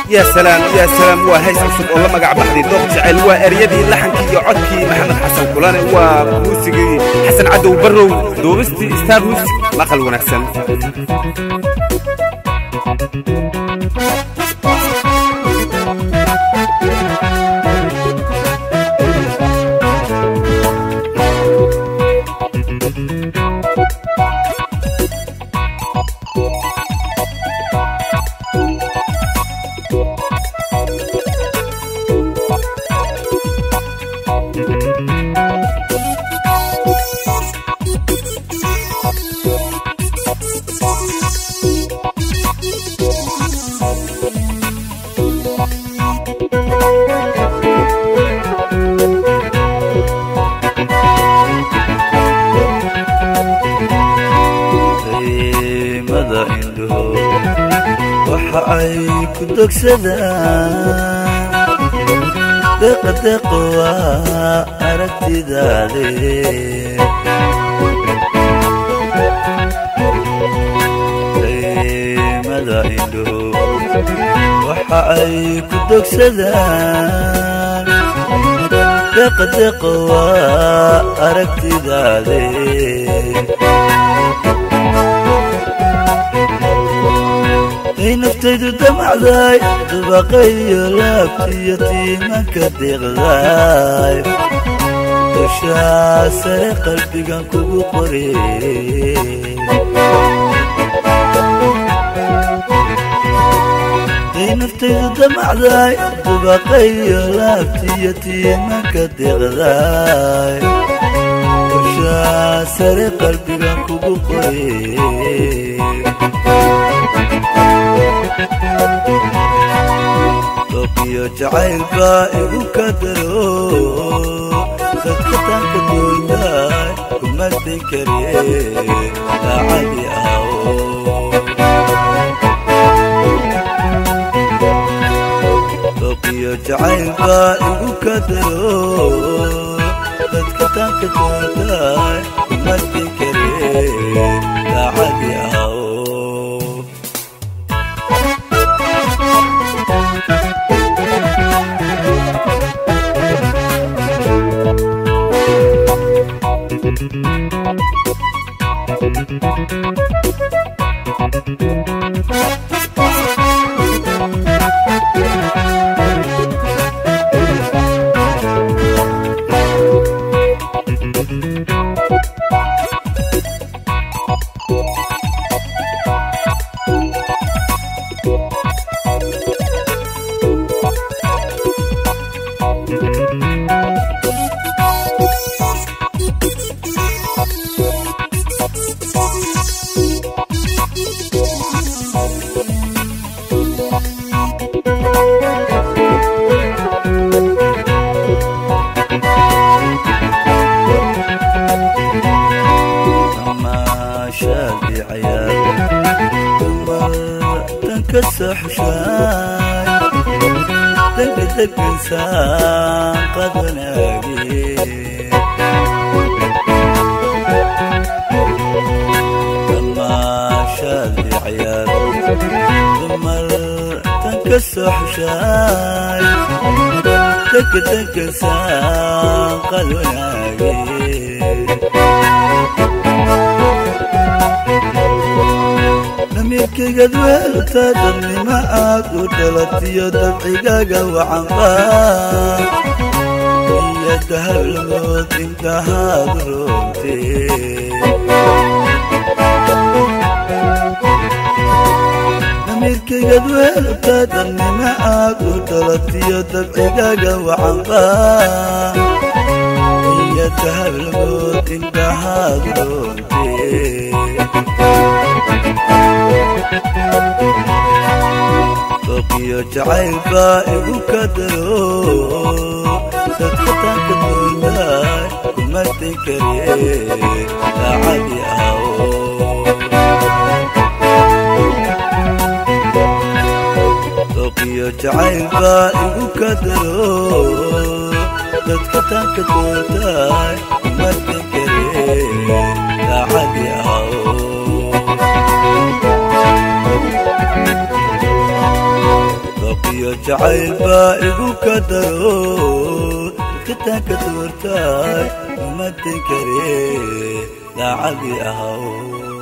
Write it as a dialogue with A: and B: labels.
A: يا سلام يا سلام وهيس عصب والله ما قاعد بحدي دوق جعل وأريدي لحنكي عدكي محمد حسن كلاني وموسيقي حسن عدو برو دوبستي استاذ موسيقى ما خلونا أحسن
B: waxay ku dogsadaan deeqa waa aragtidaade mada indho waxay ku dogsadaan deeqa waa aragtidaade naftaydu damacday dabaqayo laabtiyo tiimanka deeqday dushaa sare qalbigan kugu qorey naftaydu damacday dabaqayo laabtiyo tiimanka deeqday dushaa sare qalbigan kugu qorey Tokyo jacayl baa igu kadaro dadka tanka doonay kuma dinkariye daacadi aho Tokyo jacayl baa igu kadaro dadka tanka doonay kuma dinkariye daacadi aho كسحشاي دق إنسان قد ناقي لما شاد عيال ضمر تنكسحشاي دق إنسان قد ناقي نميكي قد ويلتا دمي معاك ودلتي دمعيقاق وعنقاك يدها الموت انتهى ضرومتي نميكي قد ويلتا دمي معاك ودلتي دمعيقاق وعنقاك يدها الموت انتهى ضرومتي Tokyo jacayl baa igu kadaro dadka tanka doonay kuma dinkariye daacadi aho Tokyo jacayl baa igu kadaro dadka tanka doonay kuma dinkariye daacadi aho jacayl baa igu ka daro dadka ka doortay uma tin kare daacadii ahaw